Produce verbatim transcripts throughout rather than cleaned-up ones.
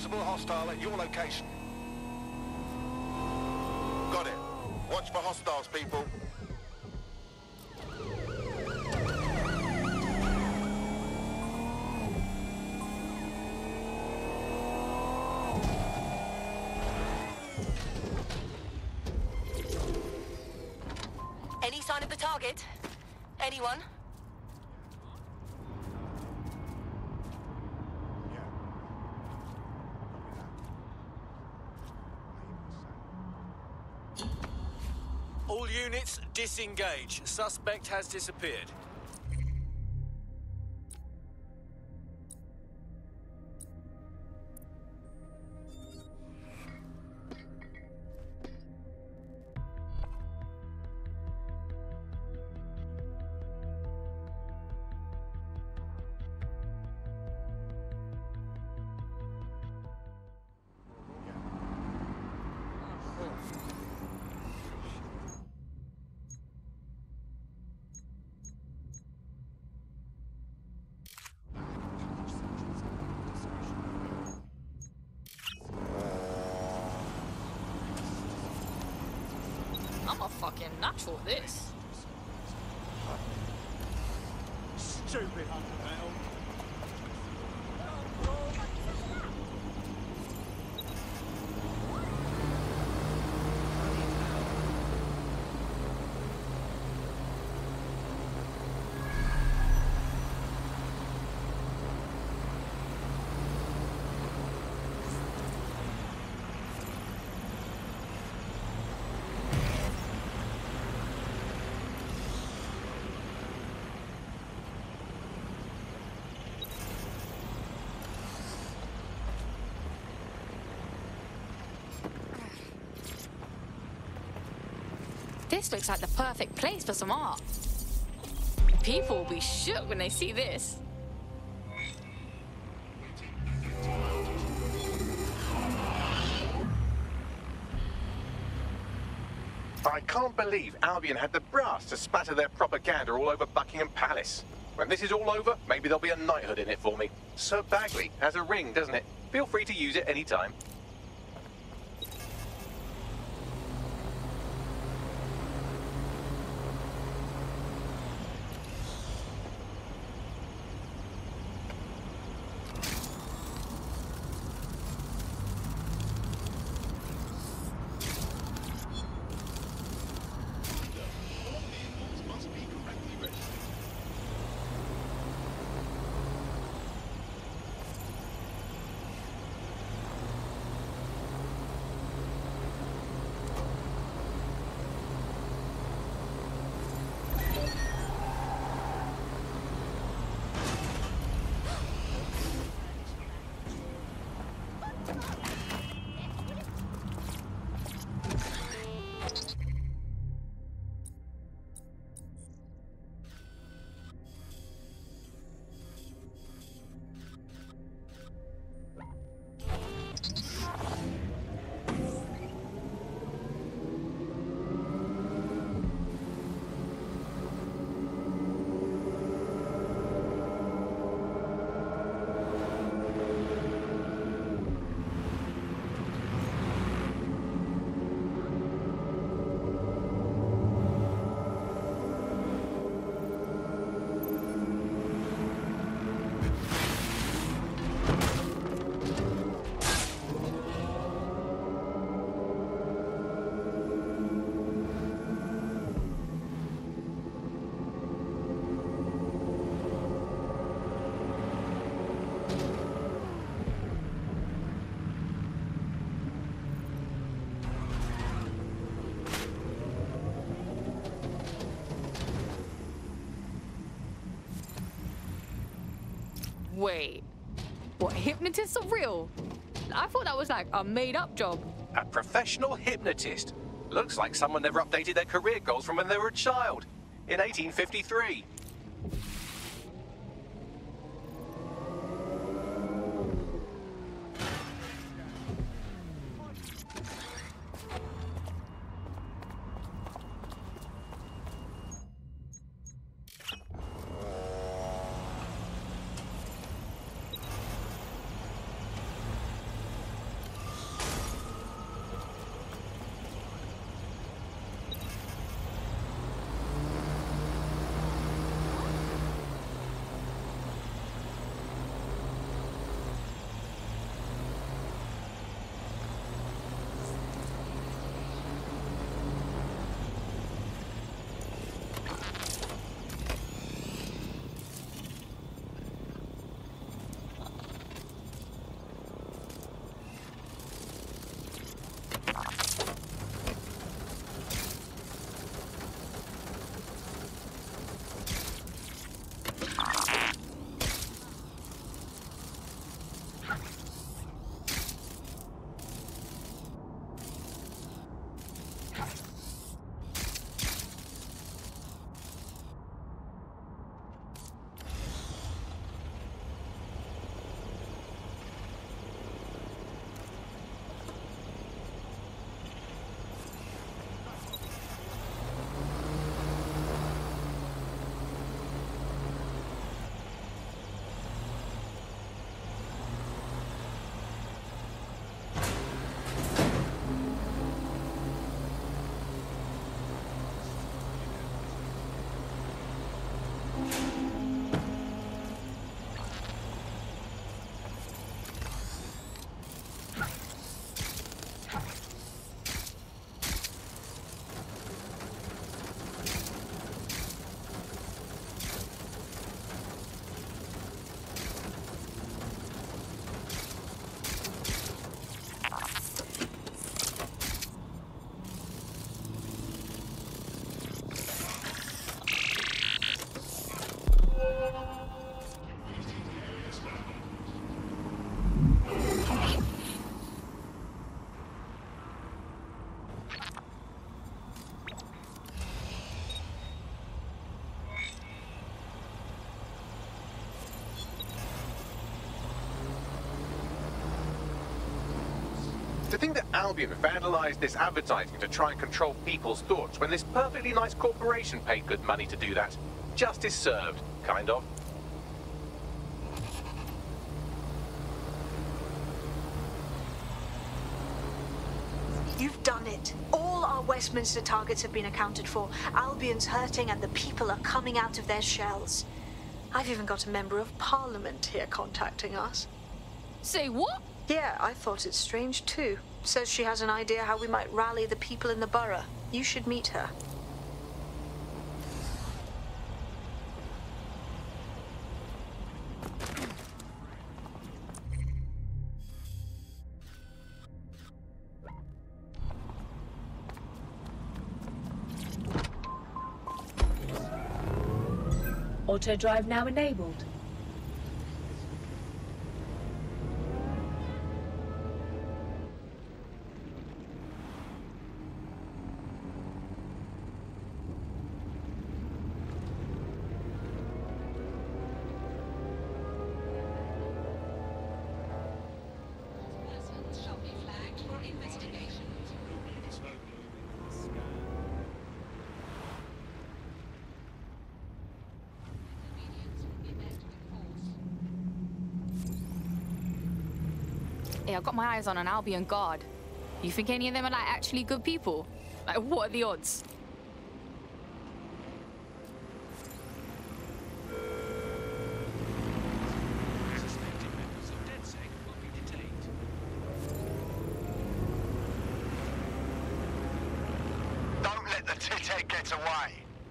Possible hostile at your location. Got it. Watch for hostiles, people. Any sign of the target? Anyone? All units, disengage. Suspect has disappeared. I'm a fucking natural at this. Stupid undermetal. This looks like the perfect place for some art. People will be shook when they see this. I can't believe Albion had the brass to spatter their propaganda all over Buckingham Palace. When this is all over, maybe there'll be a knighthood in it for me. Sir Bagley has a ring, doesn't it? Feel free to use it anytime. Wait, what, hypnotists are real? I thought that was like a made-up job. A professional hypnotist. Looks like someone never updated their career goals from when they were a child. In eighteen fifty-three. To think that Albion vandalized this advertising to try and control people's thoughts when this perfectly nice corporation paid good money to do that. Justice served, kind of. You've done it. All our Westminster targets have been accounted for. Albion's hurting and the people are coming out of their shells. I've even got a member of Parliament here contacting us. Say what? Yeah, I thought it strange too. Says she has an idea how we might rally the people in the borough. You should meet her. Auto drive now enabled. Hey, I've got my eyes on an Albion guard. You think any of them are like actually good people? Like, what are the odds? Don't let the tit-head get away.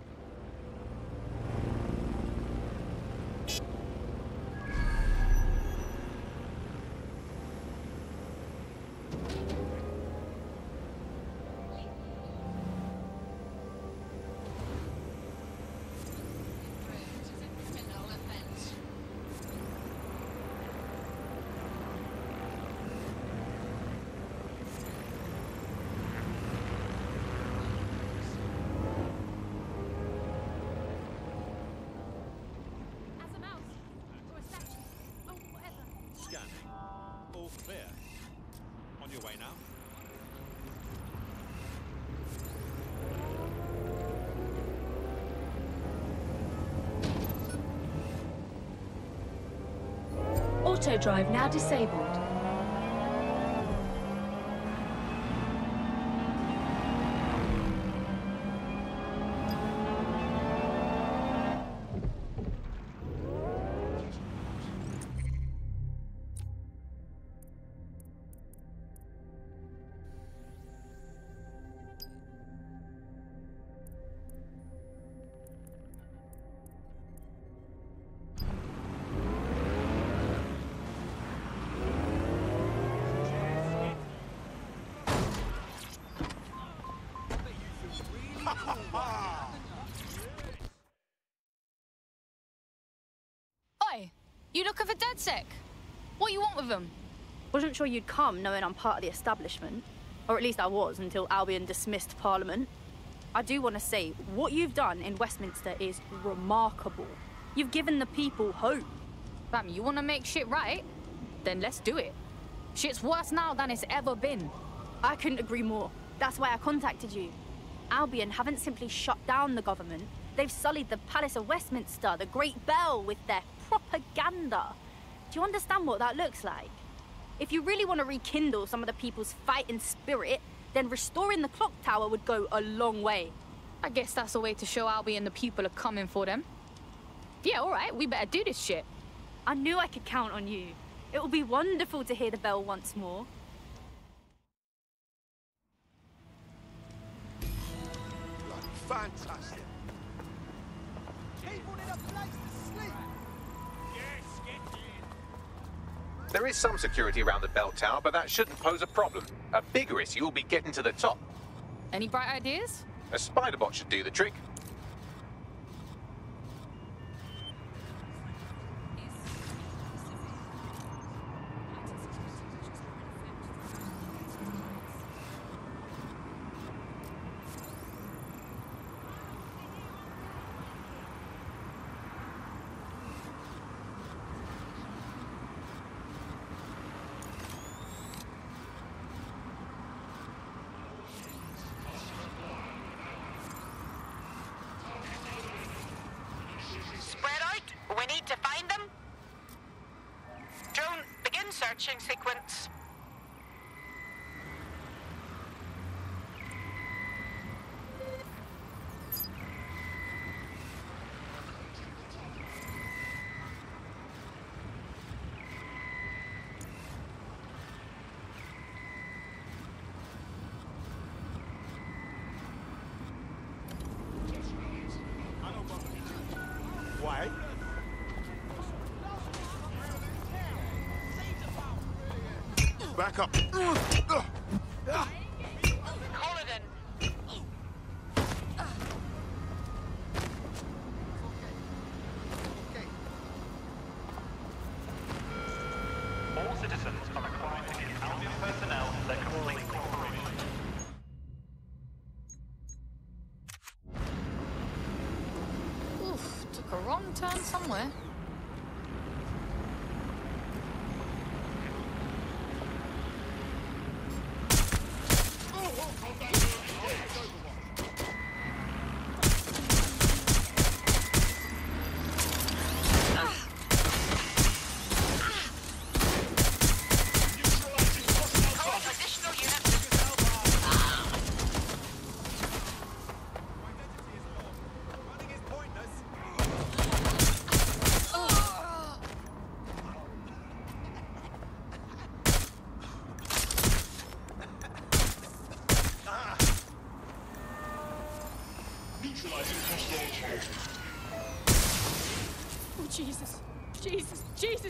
Auto drive now disabled. Oi, you looking for DedSec? What you want with them? Wasn't sure you'd come knowing I'm part of the establishment. Or at least I was until Albion dismissed Parliament. I do want to say, what you've done in Westminster is remarkable. You've given the people hope. Fam, you want to make shit right? Then let's do it. Shit's worse now than it's ever been. I couldn't agree more. That's why I contacted you. Albion haven't simply shut down the government. They've sullied the Palace of Westminster, the Great Bell, with their propaganda. Do you understand what that looks like? If you really want to rekindle some of the people's fighting spirit, then restoring the clock tower would go a long way. I guess that's a way to show Albion the people are coming for them. Yeah, all right, we better do this shit. I knew I could count on you. It will be wonderful to hear the bell once more. Fantastic. People need a place to sleep. Yes, get in. There is some security around the bell tower, but that shouldn't pose a problem. A bigger issue will be getting to the top. Any bright ideas? A spider bot should do the trick. Launching sequence. Why? Back up. Colladon. All citizens are required to give Albion personnel their complete cooperation. Oof, took a wrong turn somewhere. Calling additional units. Running is pointless. Oh, Jesus. Jesus. Jesus.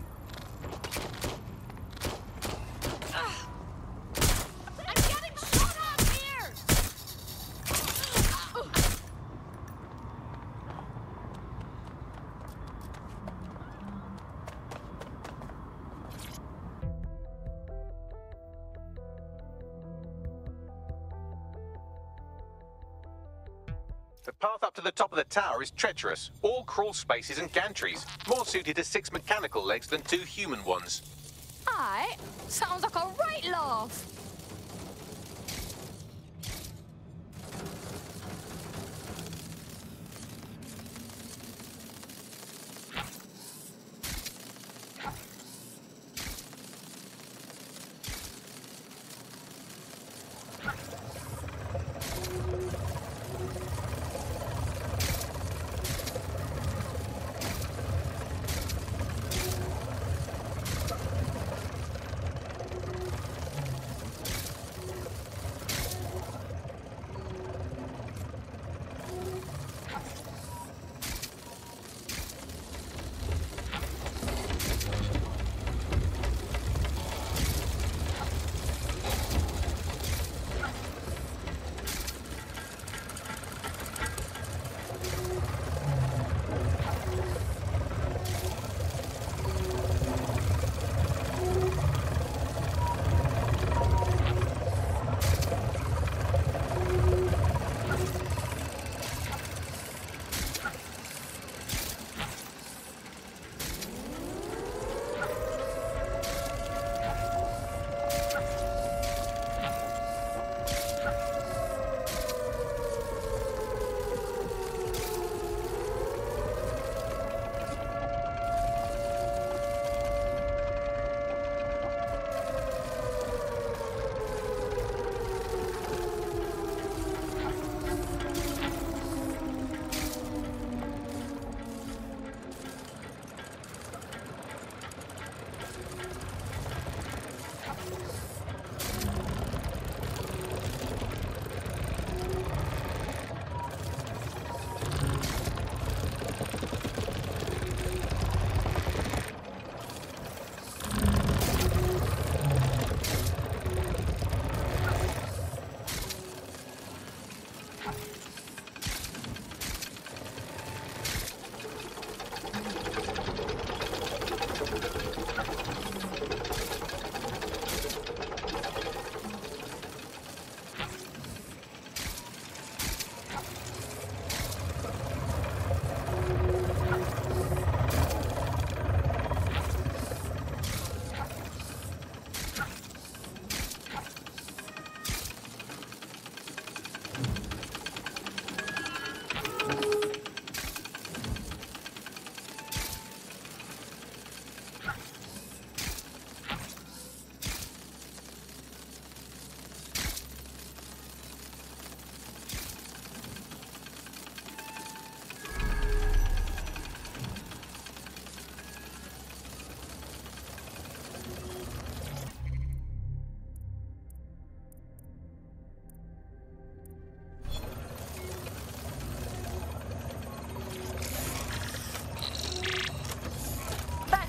I'm getting shot up here! The path up to the top of the tower is treacherous. All crawl spaces and gantries. More suited to six mechanical legs than two human ones. Aye, sounds like a right laugh.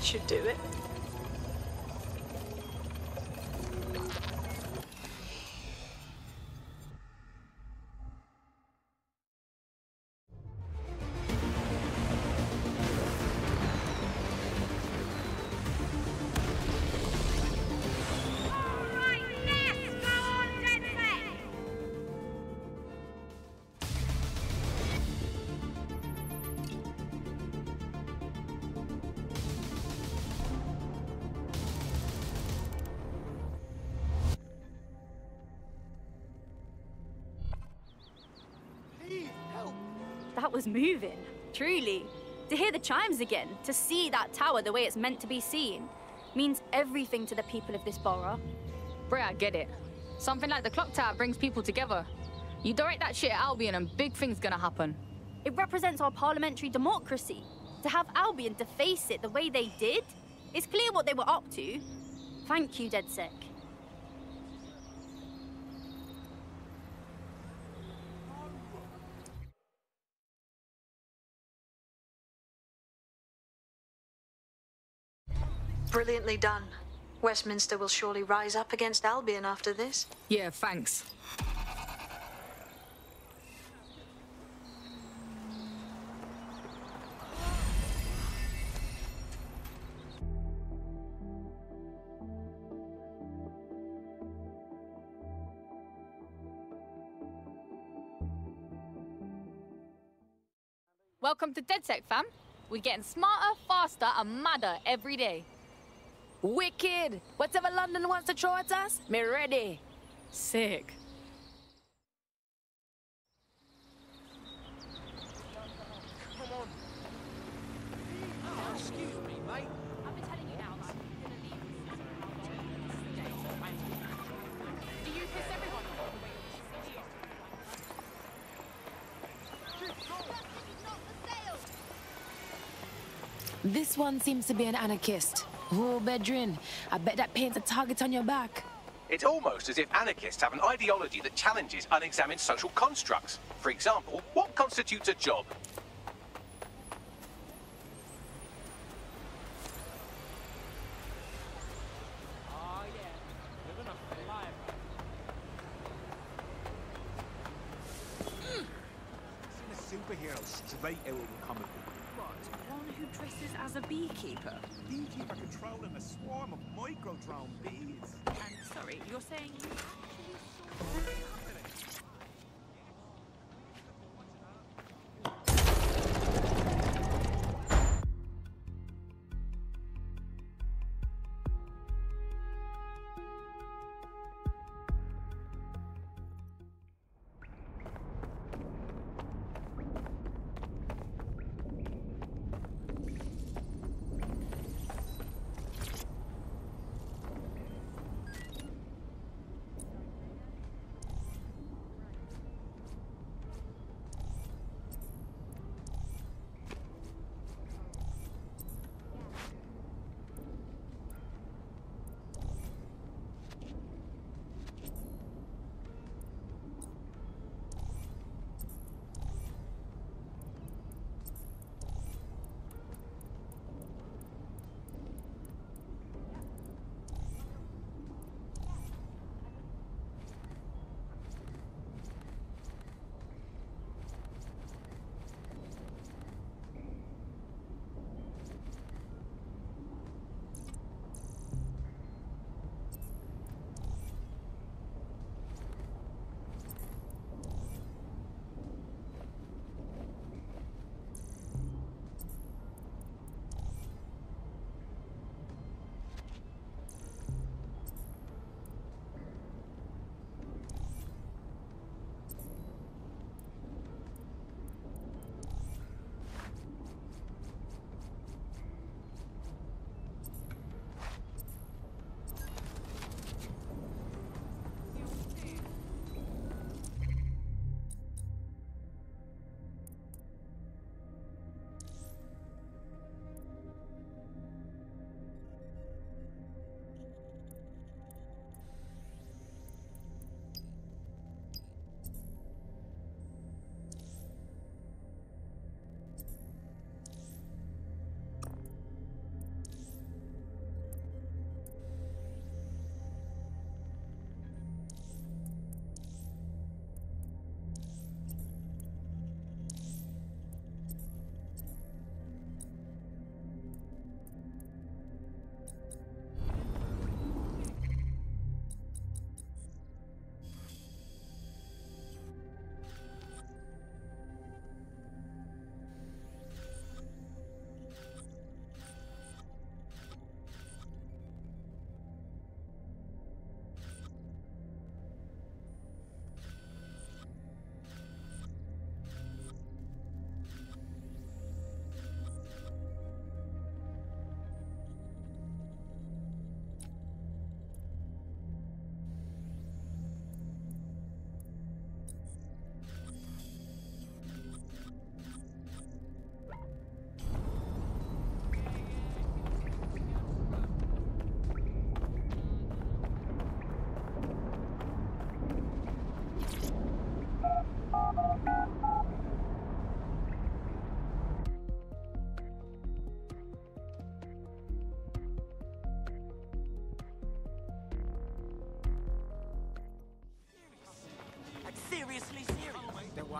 should do it. That was moving, truly. To hear the chimes again, to see that tower the way it's meant to be seen, means everything to the people of this borough. Bray, I get it. Something like the clock tower brings people together. You direct that shit at Albion and big things gonna happen. It represents our parliamentary democracy. To have Albion deface it the way they did, it's clear what they were up to. Thank you, DedSec. Brilliantly done. Westminster will surely rise up against Albion after this. Yeah, thanks. Welcome to DedSec, fam. We're getting smarter, faster, and madder every day. Wicked! Whatever London wants to throw at us, me ready. Sick. Come on. Oh, excuse me, mate. I've been telling you now that I'm gonna leave. Do you piss everyone off the way This one seems to be an anarchist. Oh, Bedrin, I bet that paints a target on your back. It's almost as if anarchists have an ideology that challenges unexamined social constructs. For example, what constitutes a job? Oh, yeah. Living a life. Seen a superhero straight out of a comic book. One who dresses as a beekeeper. Beekeeper controlling a swarm of micro-drone bees. And sorry, you're saying you actually saw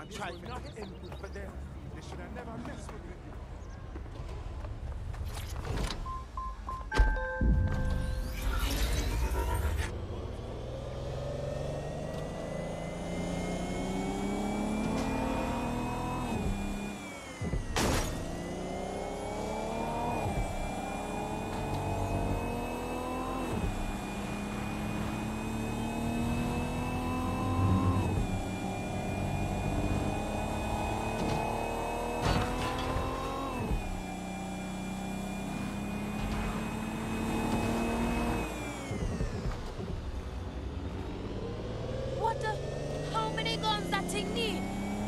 tried nothing but them. They should have never messed with me. What the? How many guns that thing need?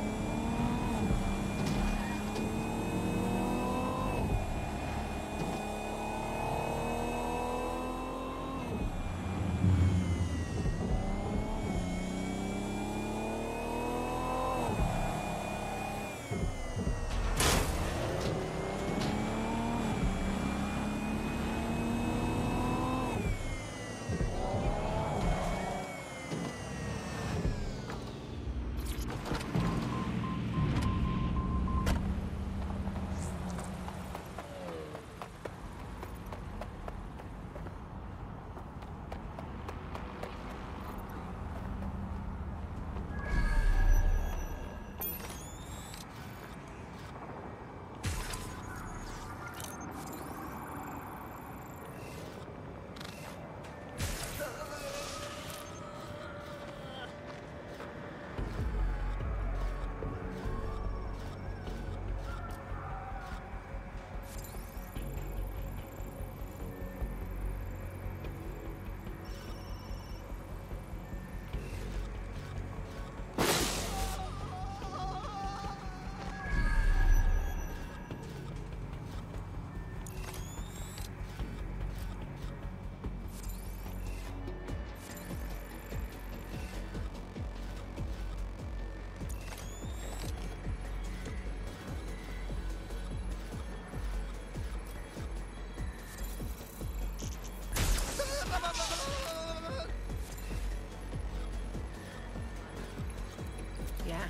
Yeah.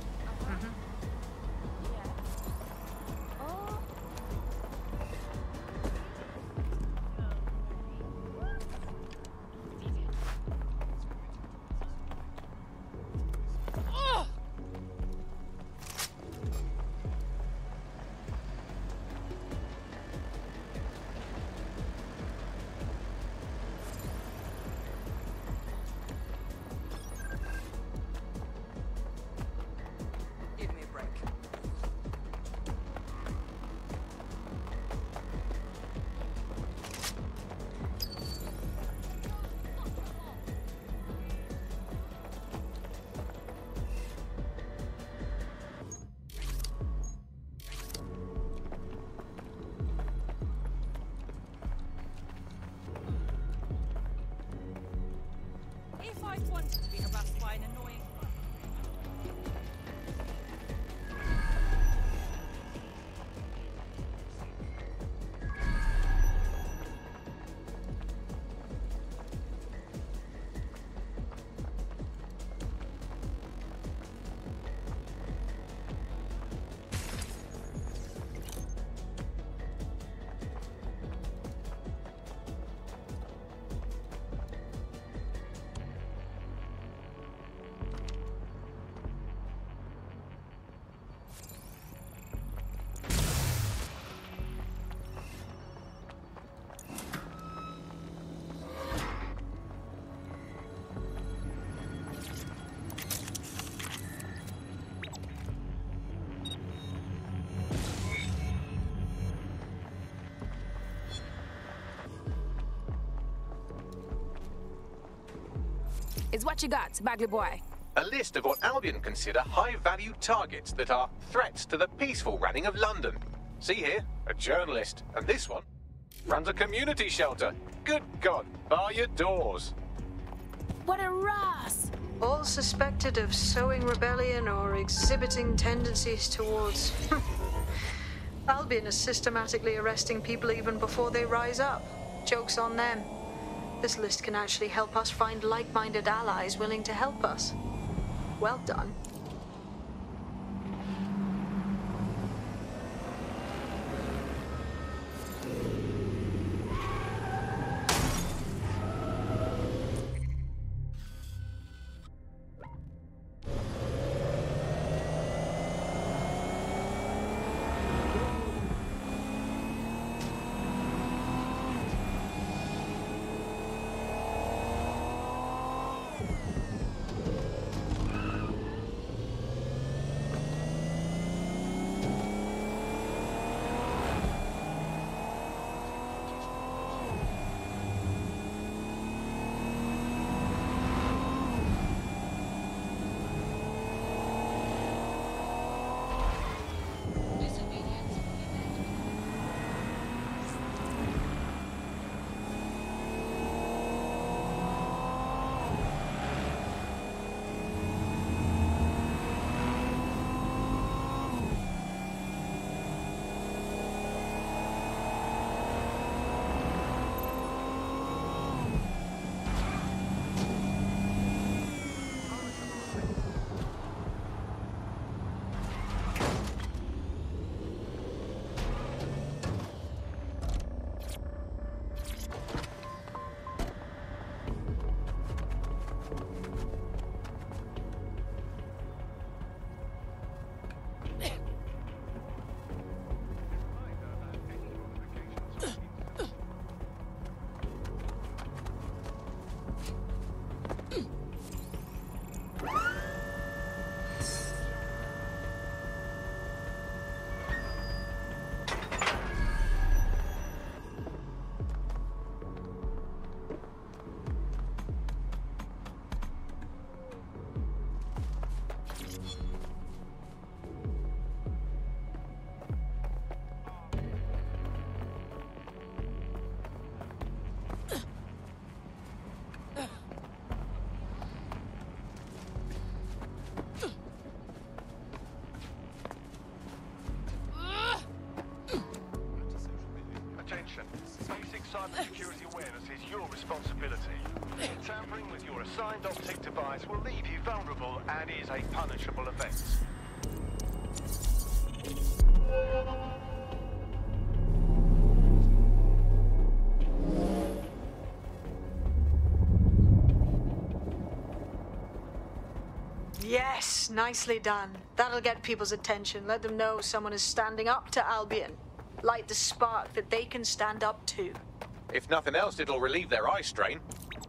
Give me a break. If I wanted to be harassed by an annoying... It's what you got, Bagley boy. A list of what Albion consider high-value targets that are threats to the peaceful running of London. See here, a journalist, and this one runs a community shelter. Good God, bar your doors. What a ras! All suspected of sowing rebellion or exhibiting tendencies towards... Albion is systematically arresting people even before they rise up. Joke's on them. This list can actually help us find like-minded allies willing to help us. Well done. responsibility. Tampering with your assigned optic device will leave you vulnerable and is a punishable offence. Yes, nicely done. That'll get people's attention. Let them know someone is standing up to Albion. Light the spark that they can stand up to. If nothing else, it'll relieve their eye strain.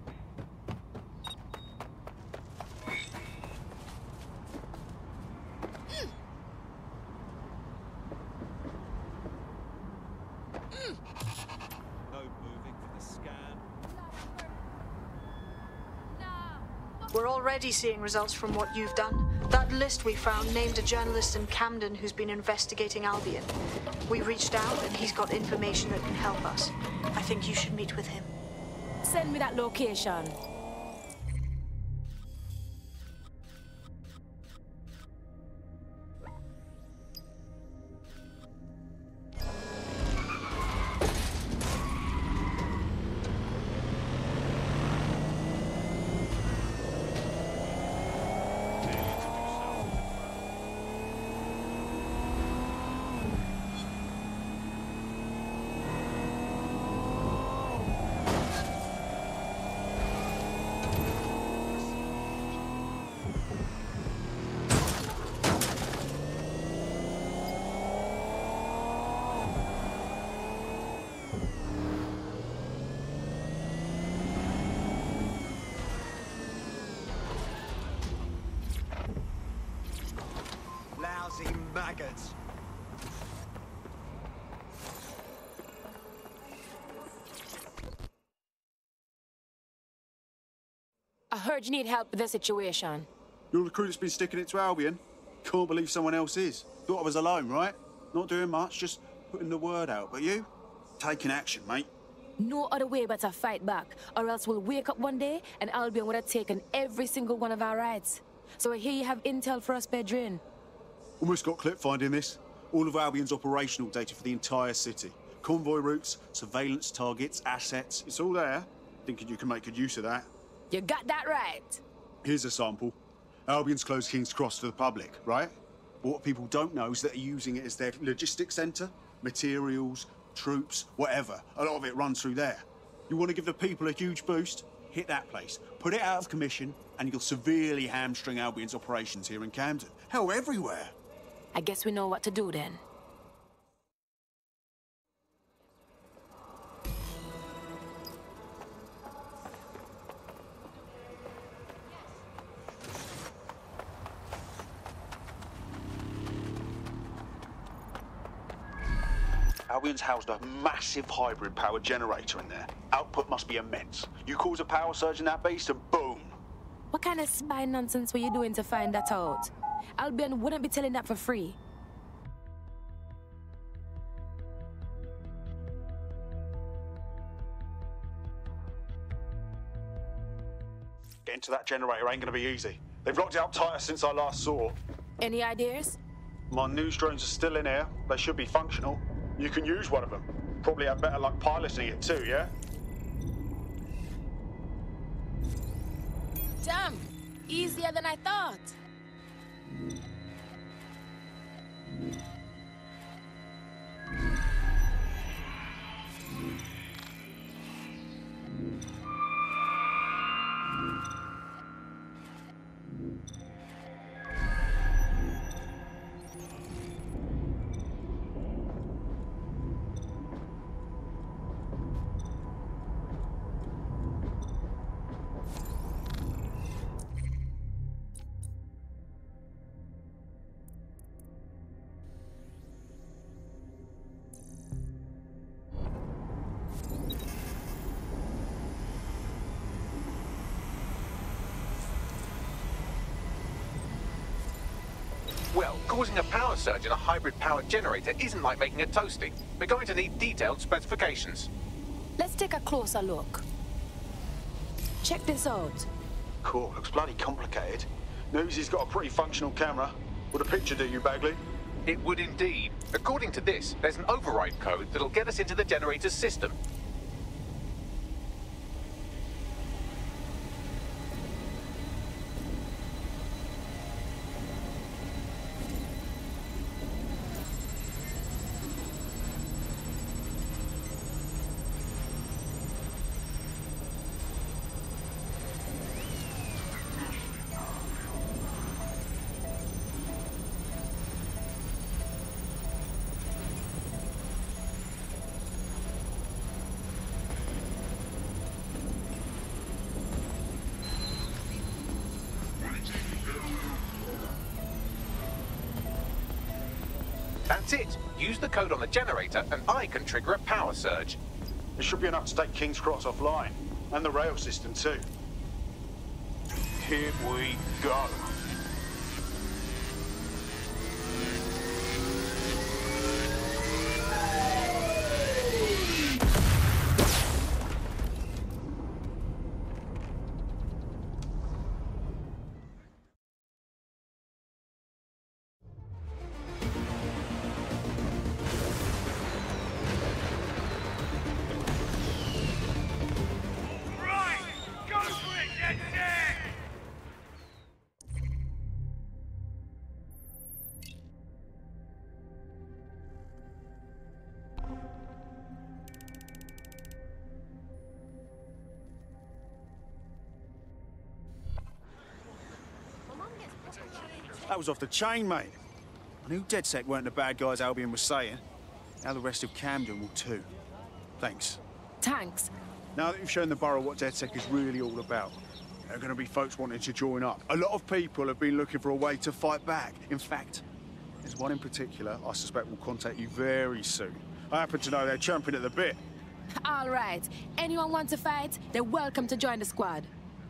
No moving for the scan. We're already seeing results from what you've done. That list we found named a journalist in Camden who's been investigating Albion. We reached out and he's got information that can help us. I think you should meet with him. Send me that location. Lousy maggots. I heard you need help with the situation. You're the crew that's been sticking it to Albion? Can't believe someone else is. Thought I was alone, right? Not doing much, just putting the word out. But you? Taking action, mate. No other way but to fight back, or else we'll wake up one day and Albion would have taken every single one of our rights. So I hear you have intel for us, Pedrin. Almost got clip finding this. All of Albion's operational data for the entire city. Convoy routes, surveillance targets, assets. It's all there. Thinking you can make good use of that. You got that right. Here's a sample. Albion's closed King's Cross to the public, right? But what people don't know is that they're using it as their logistics centre. Materials, troops, whatever. A lot of it runs through there. You want to give the people a huge boost? Hit that place. Put it out of commission, and you'll severely hamstring Albion's operations here in Camden. Hell, everywhere. I guess we know what to do then. Albion's housed a massive hybrid power generator in there. Output must be immense. You cause a power surge in that beast and boom. What kind of spy nonsense were you doing to find that out? Albion wouldn't be telling that for free. Getting to that generator ain't gonna be easy. They've locked it up tighter since I last saw. Any ideas? My news drones are still in here. They should be functional. You can use one of them. Probably have better luck piloting it too, yeah? Damn, easier than I thought. Well, causing a power surge in a hybrid power generator isn't like making a toasty. We're going to need detailed specifications. Let's take a closer look. Check this out. Cool, looks bloody complicated. Newsy's got a pretty functional camera. Would a picture do you, Bagley? It would indeed. According to this, there's an override code that'll get us into the generator's system. That's it. Use the code on the generator and I can trigger a power surge. It should be enough to take King's Cross offline. And the rail system too. Here we go. That was off the chain, mate. I knew DedSec weren't the bad guys Albion was saying. Now the rest of Camden will too. Thanks. Thanks. Now that you've shown the borough what DedSec is really all about, there are going to be folks wanting to join up. A lot of people have been looking for a way to fight back. In fact, there's one in particular I suspect will contact you very soon. I happen to know they're champing at the bit. All right. Anyone want to fight? They're welcome to join the squad.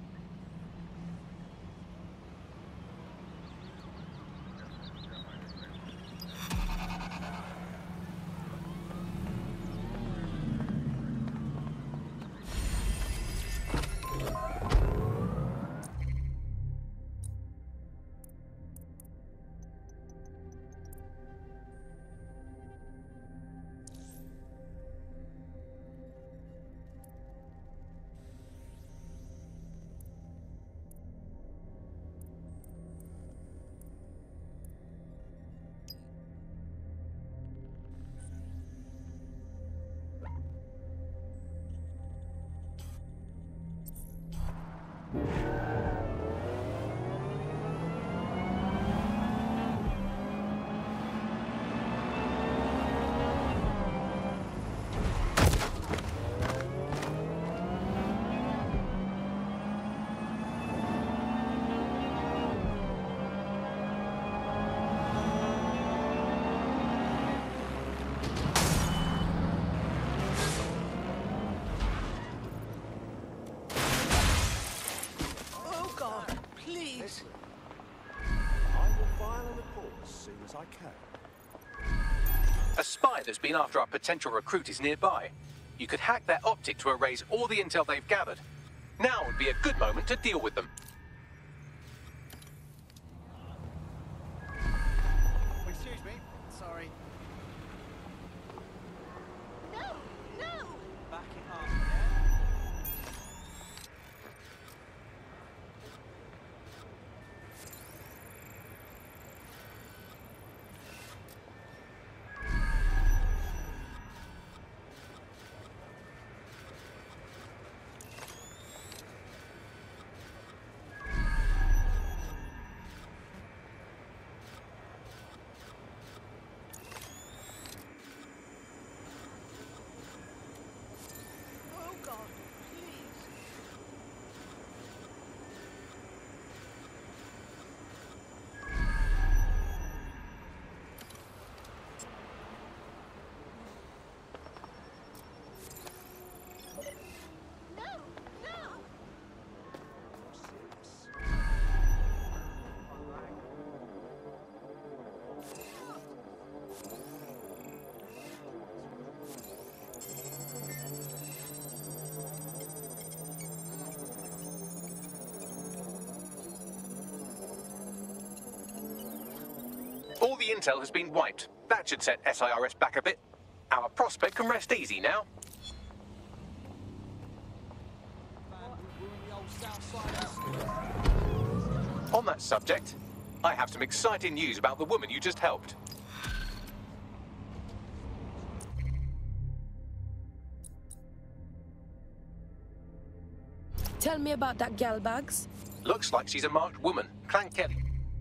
A spy that's been after our potential recruit is nearby. You could hack their optic to erase all the intel they've gathered. Now would be a good moment to deal with them. Excuse me. Sorry. No! No! Back it up, All the intel has been wiped. That should set S I R S back a bit. Our prospect can rest easy now. On that subject, I have some exciting news about the woman you just helped. Tell me about that gal Bugs. Looks like she's a marked woman. Clan Kelly.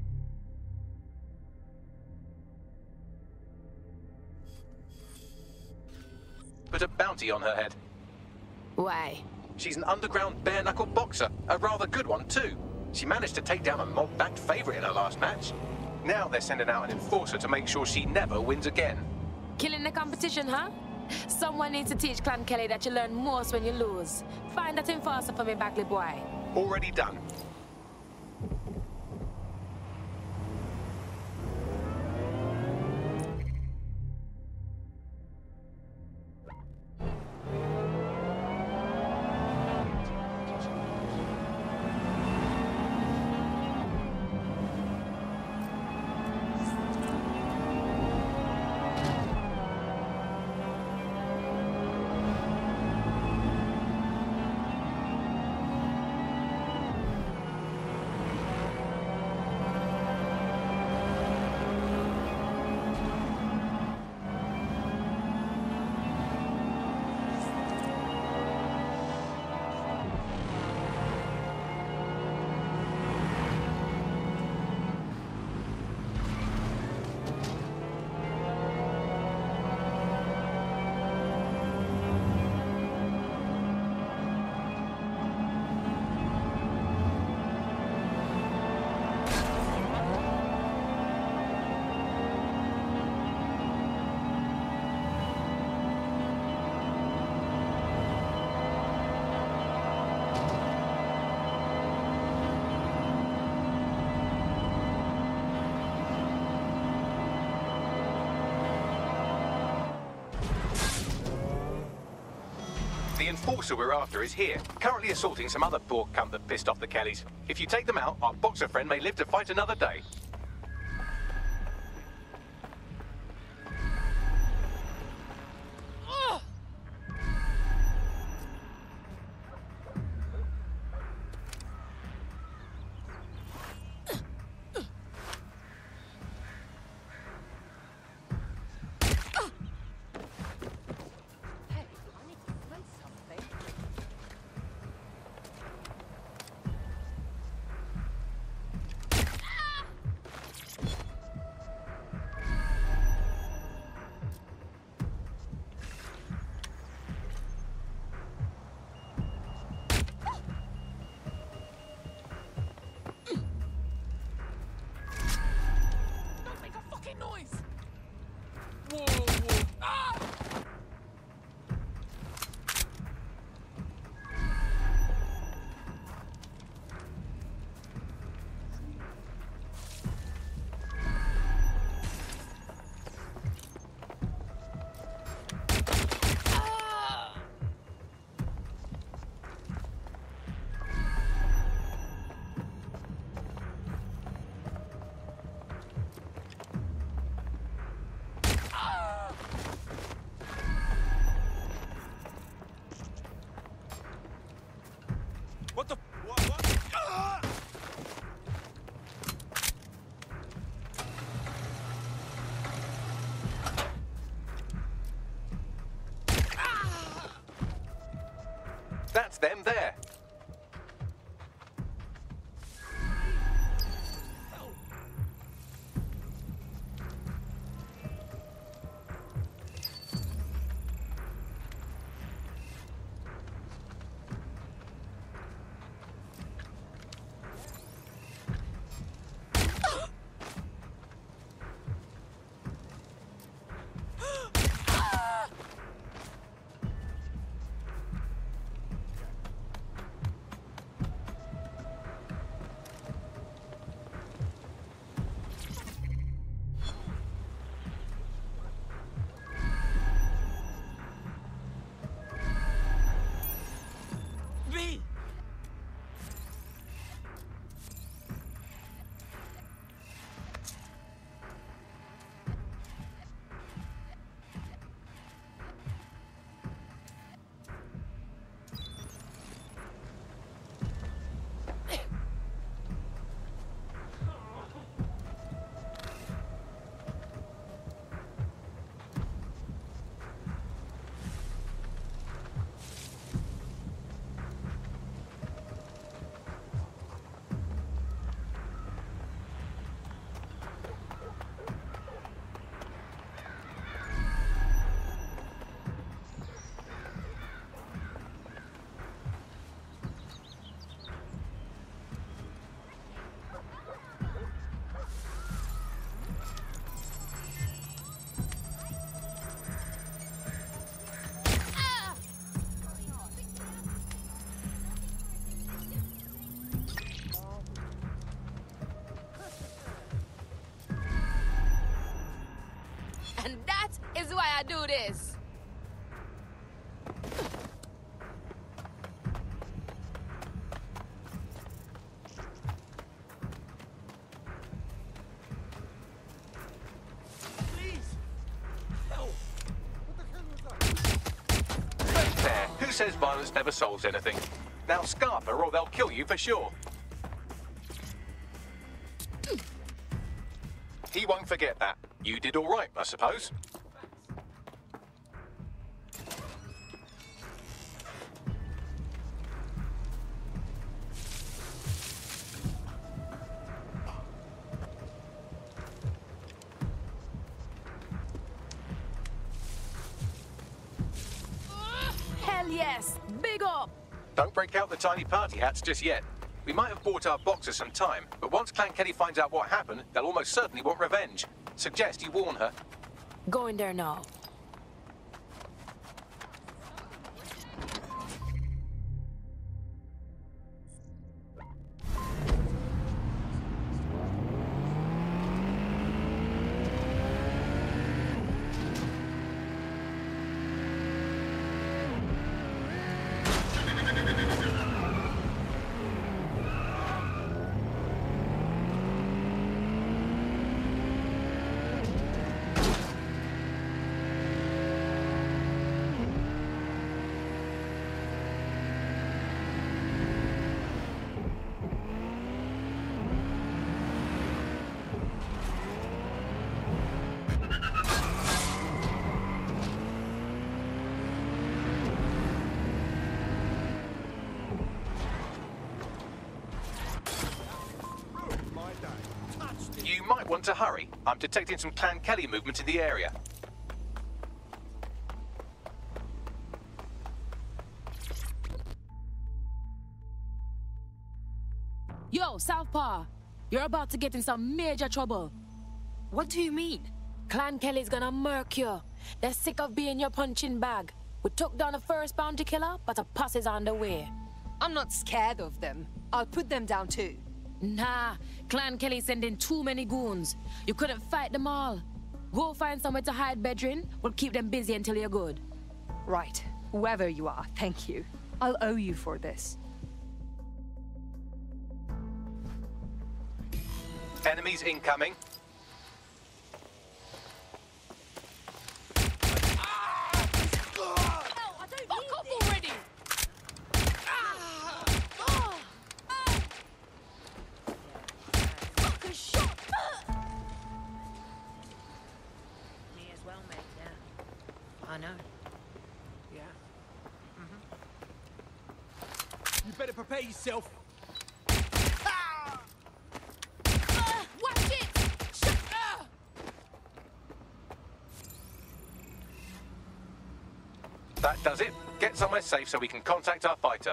Put a bounty on her head. Why? She's an underground bare-knuckle boxer. A rather good one, too. She managed to take down a mob-backed favourite in her last match. Now they're sending out an enforcer to make sure she never wins again. Killing the competition, huh? Someone needs to teach Clan Kelly that you learn most when you lose. Find that enforcer for me, Bagley boy. Already done. The enforcer we're after is here, currently assaulting some other poor cunt that pissed off the Kellys. If you take them out, our boxer friend may live to fight another day. What the? What? What? Ah! That's them there. do this. There, who says violence never solves anything? Now scarper or they'll kill you for sure. He won't forget that. You did all right, I suppose. Hell yes! Big up! Don't break out the tiny party hats just yet. We might have bought our boxers some time, but once Clan Kelly finds out what happened, they'll almost certainly want revenge. Suggest you warn her. Go in there now. You might want to hurry. I'm detecting some Clan Kelly movement in the area. Yo, Southpaw, you're about to get in some major trouble. What do you mean? Clan Kelly's gonna murk you. They're sick of being your punching bag. We took down the first bounty killer, but a posse's on the way. I'm not scared of them. I'll put them down too. Nah, Clan Kelly sent in too many goons. You couldn't fight them all. Go find somewhere to hide, Bedrin. We'll keep them busy until you're good. Right. Whoever you are, thank you. I'll owe you for this. Enemies incoming. I know. Yeah. Mm-hmm. You better prepare yourself. Ah! Uh, watch it! Shut up! That does it. Get somewhere safe so we can contact our fighter.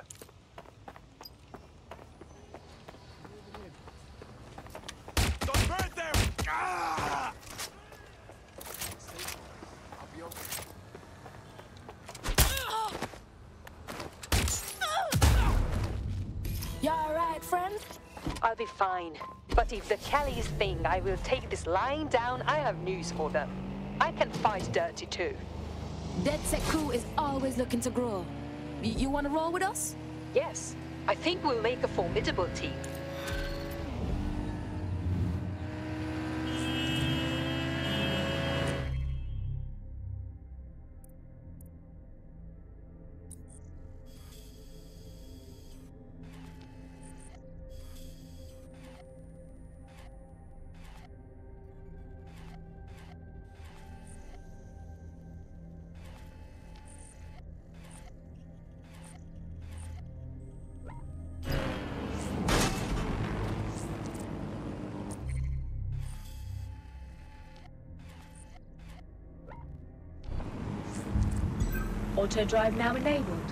Don't burn there! Ah! I'll be okay. You alright, friend? I'll be fine. But if the Kellys think I will take this lying down, I have news for them. I can fight dirty too. DedSec crew is always looking to grow. Y you wanna roll with us? Yes, I think we'll make a formidable team. Auto drive now enabled.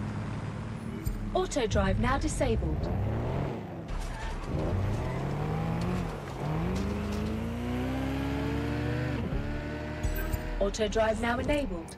Auto drive now disabled. Auto drive now enabled.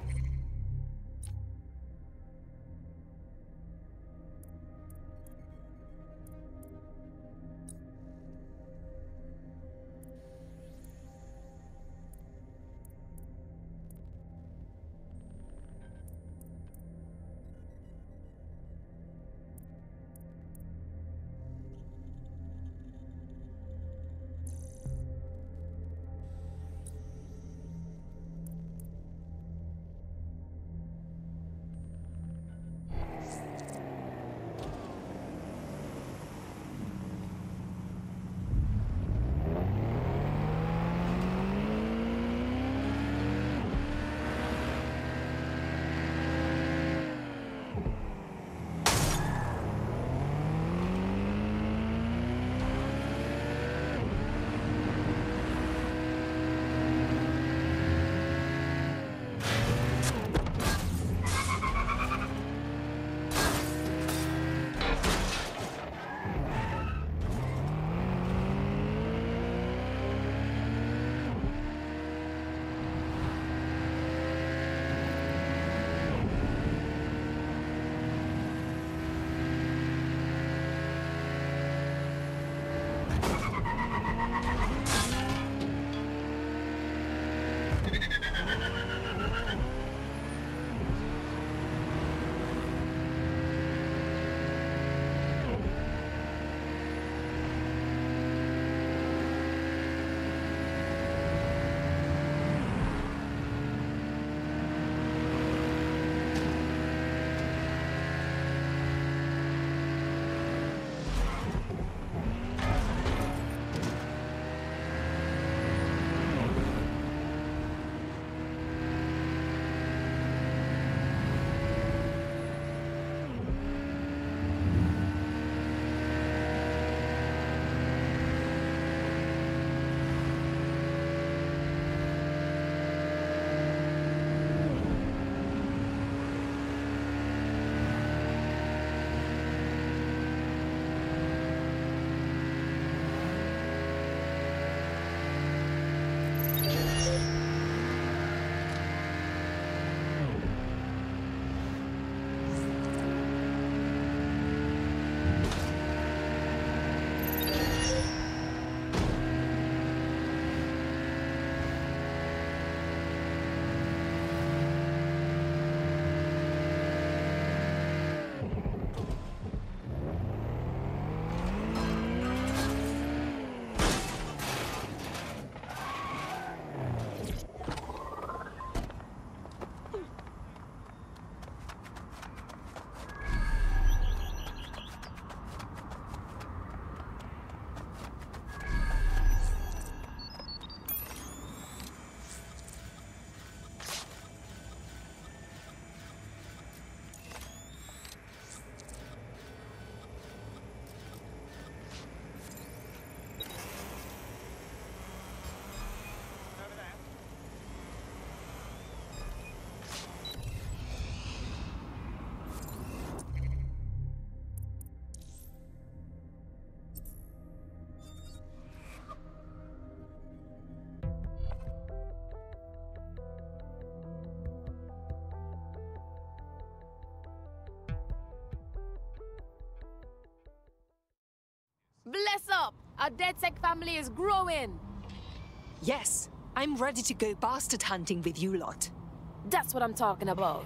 Our DedSec family is growing. Yes, I'm ready to go bastard hunting with you lot. That's what I'm talking about.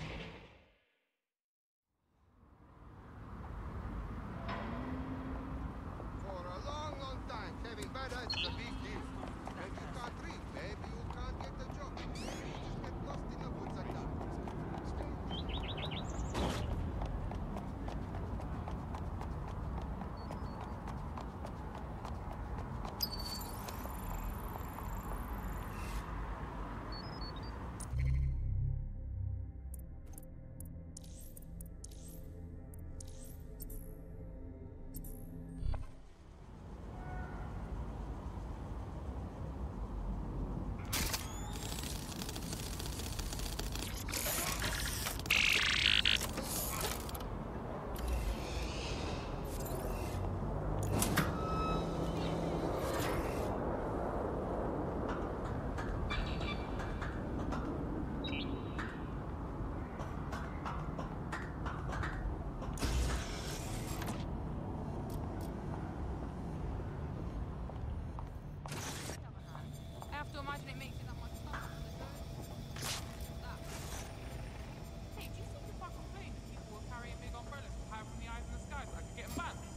For a long, long time, having bad eyes is a big deal. If you can't read, maybe you can't get the job. Maybe you just get lost in the woods at times. I have to imagine it makes it that much tougher. Hey, do you think if I complained if people were carrying big umbrellas with high from the eyes in the sky so I could get them banned?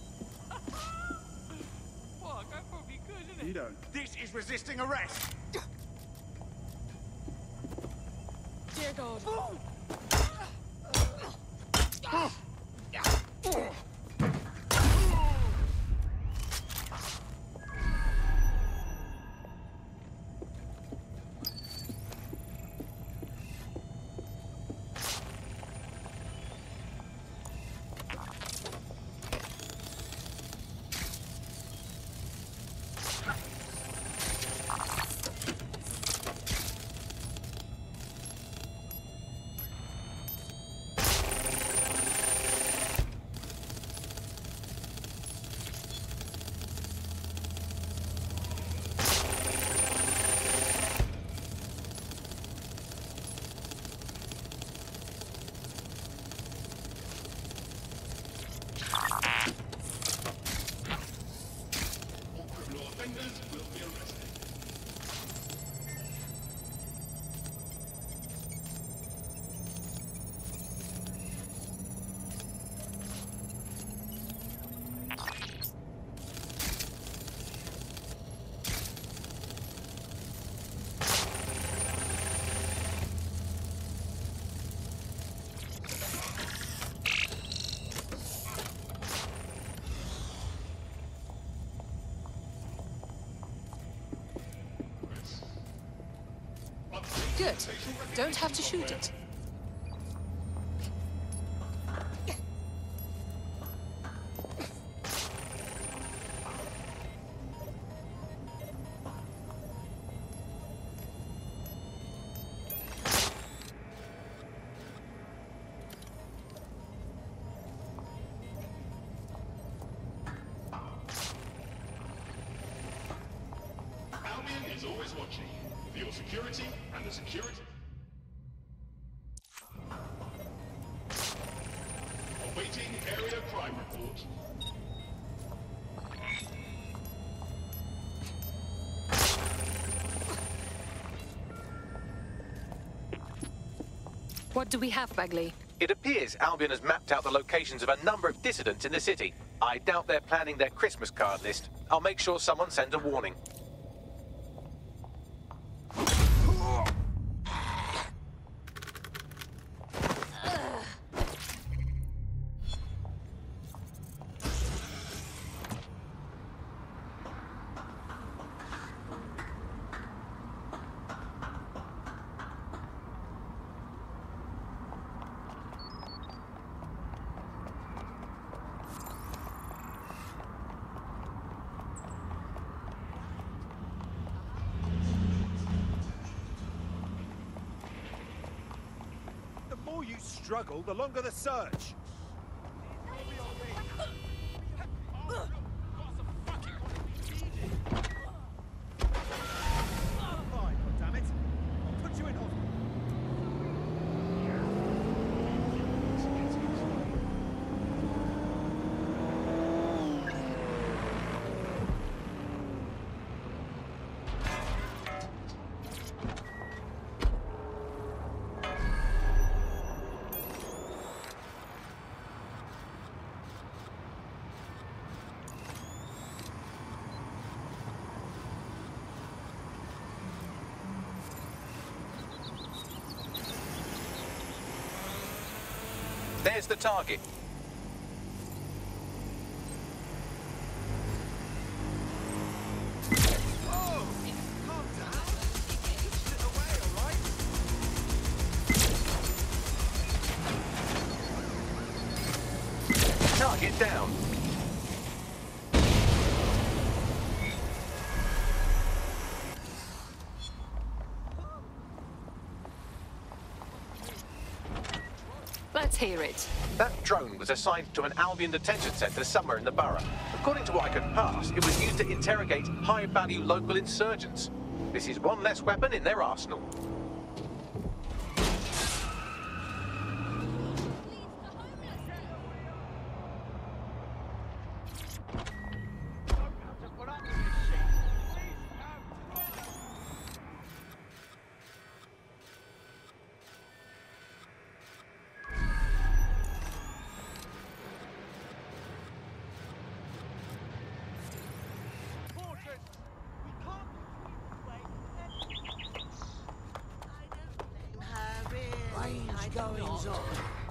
Fuck, I probably could, innit? You don't. This is resisting arrest. Dear God. Good. Don't have to shoot it. Albion is always watching. For your security and the security... Awaiting area crime report. What do we have, Bagley? It appears Albion has mapped out the locations of a number of dissidents in the city. I doubt they're planning their Christmas card list. I'll make sure someone sends a warning. The more you struggle, the longer the search. Fine, goddammit. I'll put you in hospital. There's the target. Target down. Let's hear it. That drone was assigned to an Albion detention centre somewhere in the borough. According to what I could pass, it was used to interrogate high-value local insurgents. This is one less weapon in their arsenal. Goings on.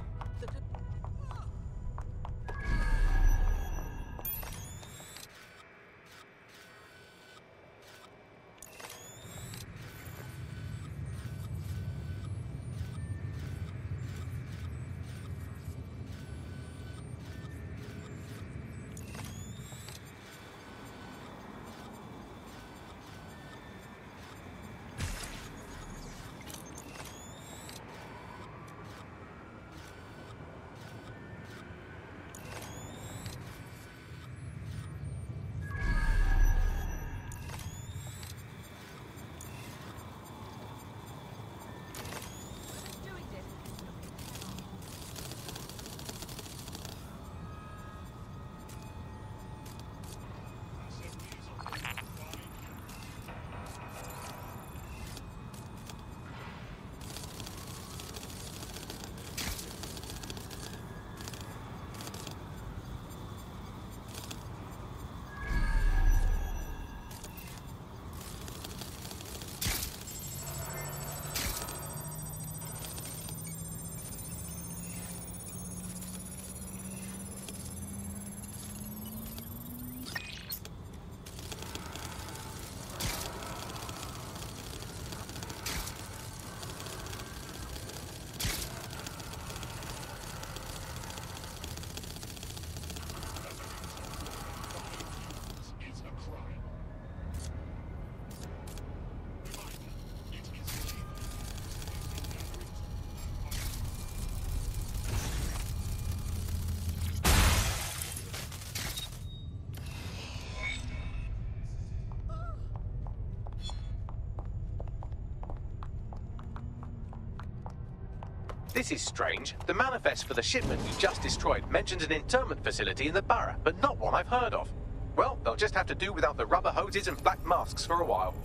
This is strange. The manifest for the shipment you just destroyed mentions an internment facility in the borough, but not one I've heard of. Well, they'll just have to do without the rubber hoses and black masks for a while.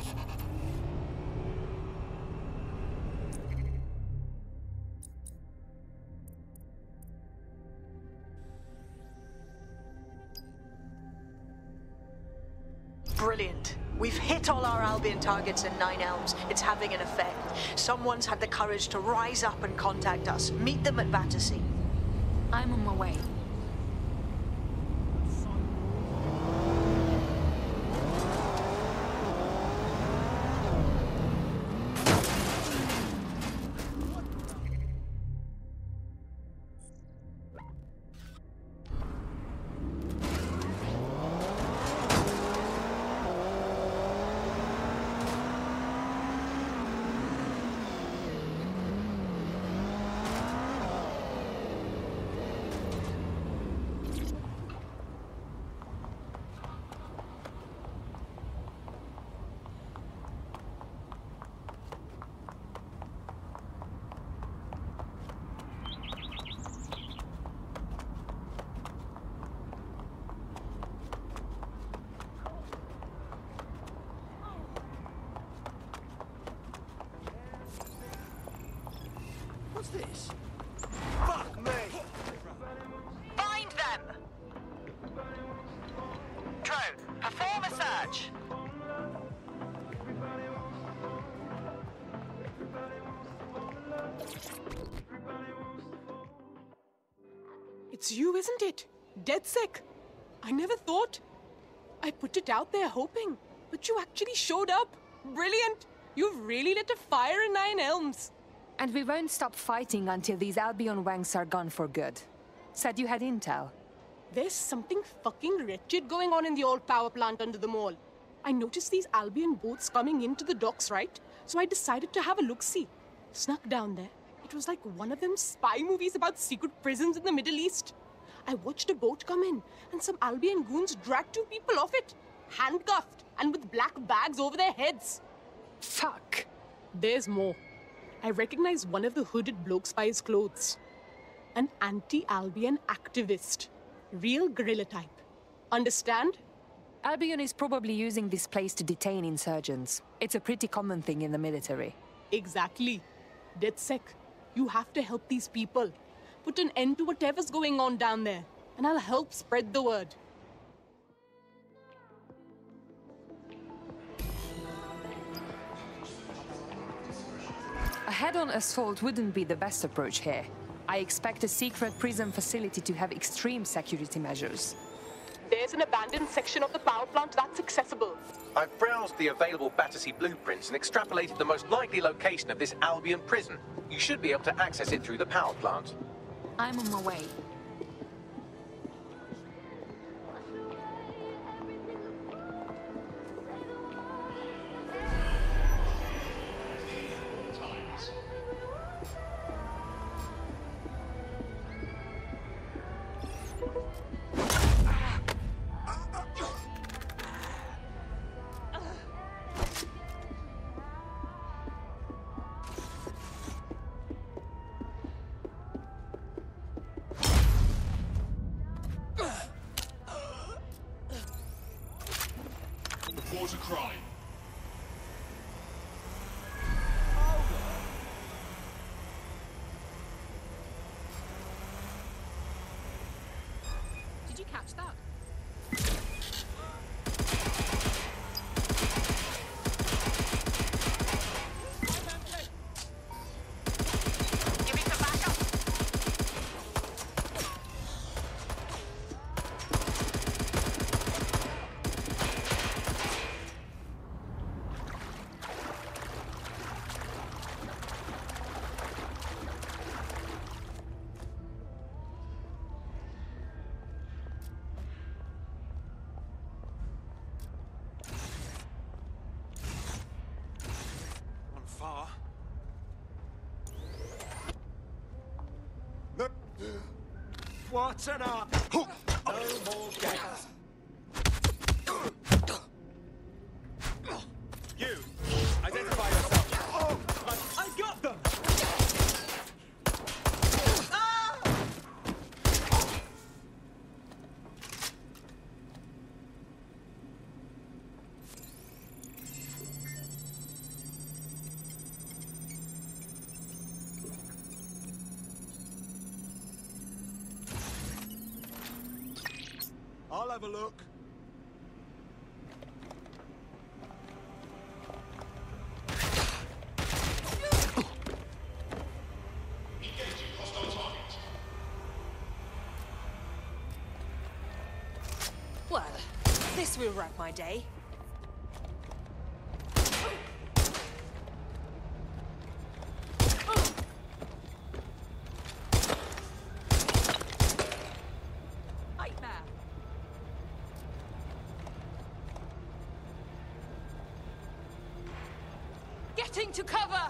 Brilliant. We've hit all our Albion targets in Nine Elms. It's having an effect. Someone's had the courage to rise up and contact us. Meet them at Battersea. I'm on my way. What's this? Fuck me! Find them! Drone, perform a search. It's you, isn't it? Dead sick. I never thought. I put it out there hoping, but you actually showed up. Brilliant. You've really lit a fire in Nine Elms. And we won't stop fighting until these Albion wanks are gone for good. Said you had intel. There's something fucking wretched going on in the old power plant under the mall. I noticed these Albion boats coming into the docks, right? So I decided to have a look-see. Snuck down there. It was like one of them spy movies about secret prisons in the Middle East. I watched a boat come in, and some Albion goons dragged two people off it. Handcuffed, and with black bags over their heads. Fuck. There's more. I recognize one of the hooded blokes by his clothes. An anti-Albion activist. Real guerrilla type. Understand? Albion is probably using this place to detain insurgents. It's a pretty common thing in the military. Exactly. DedSec, you have to help these people. Put an end to whatever's going on down there, and I'll help spread the word. A head-on assault wouldn't be the best approach here. I expect a secret prison facility to have extreme security measures. There's an abandoned section of the power plant that's accessible. I've browsed the available Battersea blueprints and extrapolated the most likely location of this Albion prison. You should be able to access it through the power plant. I'm on my way. Report a crime. Did you catch that? Far. What an art! No more games. You, identify yourself. Oh, I got them! Ah! I'll have a look. Engaging hostile target. Well, this will wreck my day. Nightmare. Getting to cover!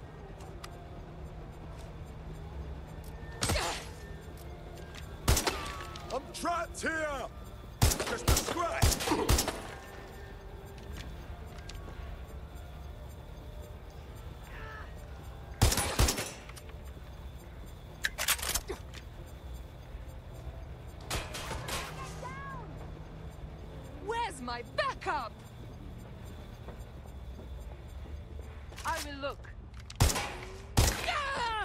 I'm trapped here! Just a scratch! Where's my backup? I will look. Ah!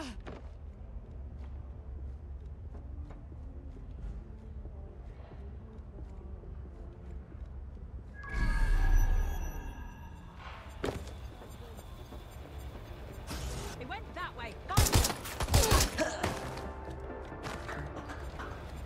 It went that way.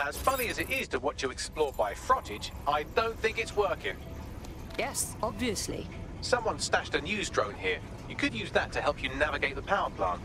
As funny as it is to watch you explore by frottage, I don't think it's working. Yes, obviously. Someone stashed a news drone here. You could use that to help you navigate the power plant.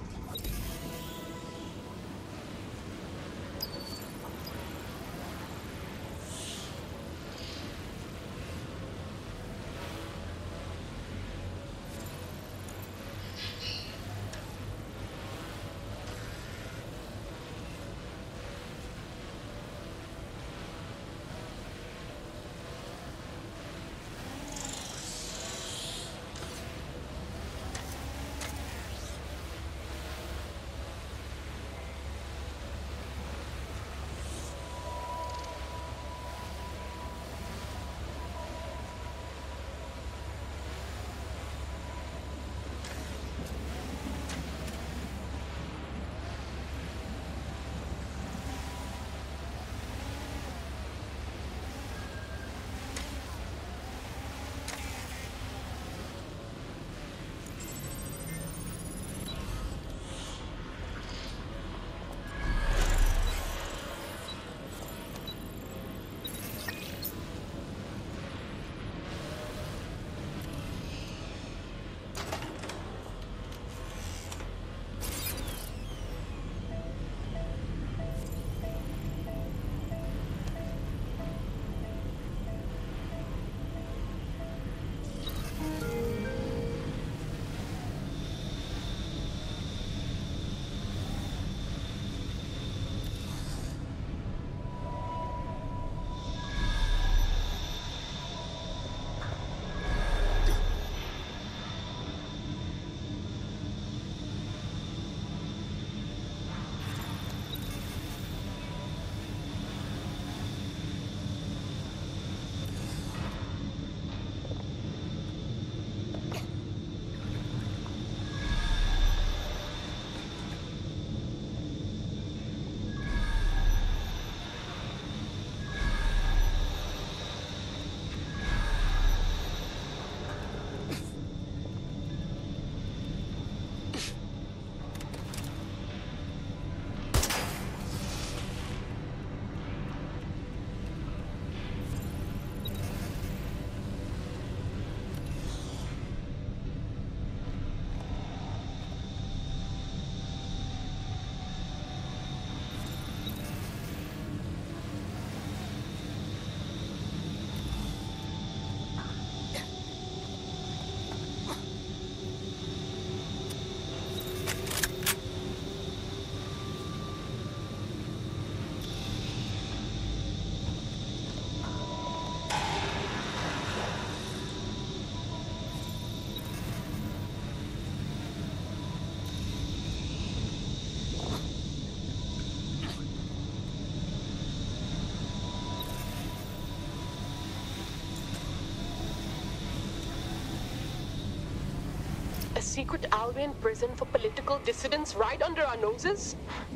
A secret Albion prison for political dissidents right under our noses?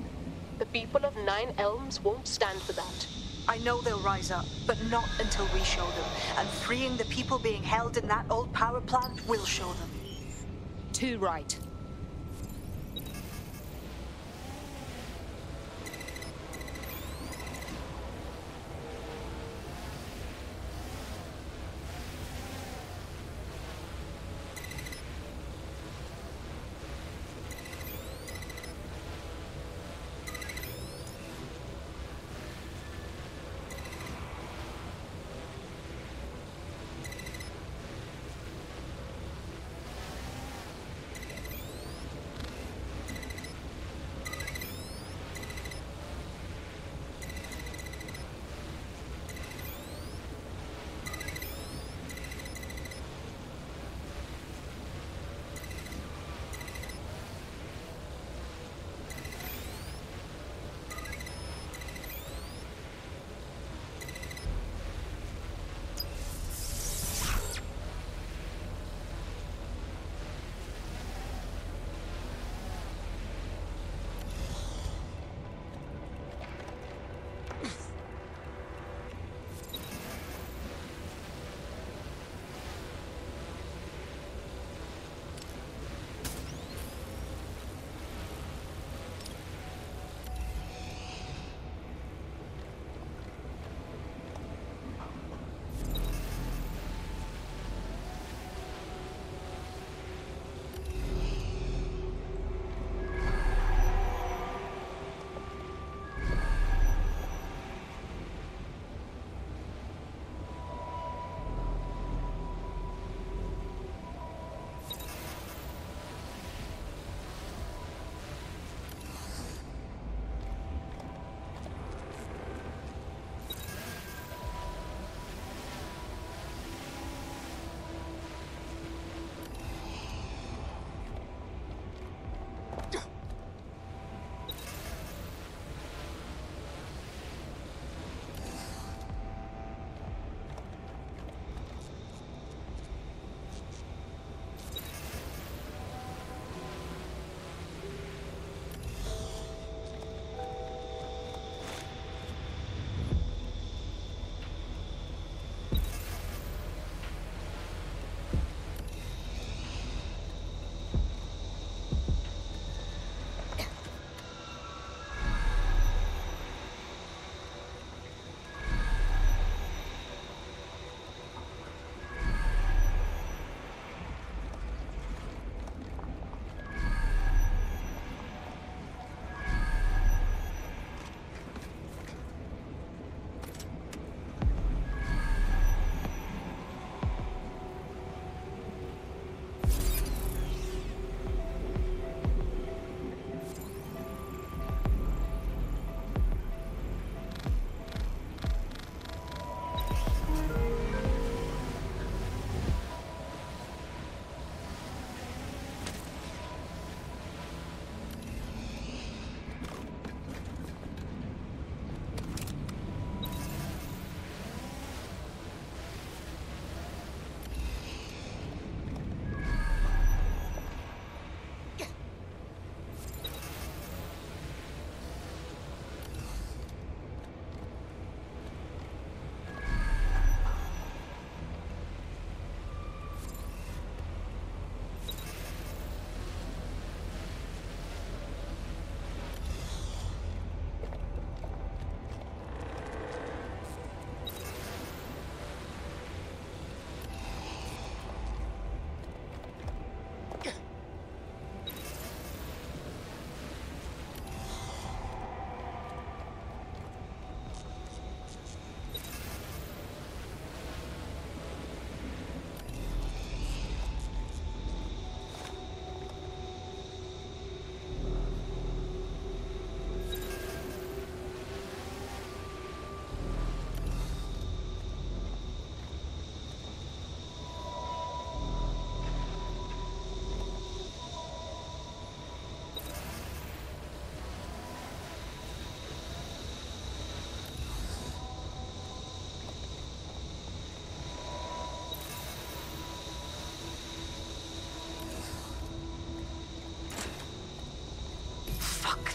The people of Nine Elms won't stand for that. I know they'll rise up, but not until we show them. And freeing the people being held in that old power plant will show them. Too right.